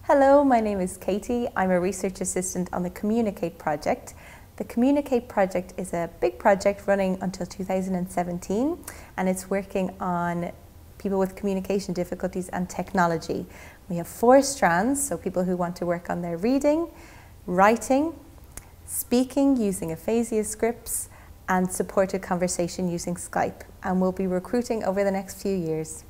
Hello, my name is Katie. I'm a research assistant on the Communicate project. The Communicate project is a big project running until 2017, and it's working on people with communication difficulties and technology. We have 4 strands, so people who want to work on their reading, writing, speaking using Aphasia scripts, and supported conversation using Skype. And we'll be recruiting over the next few years.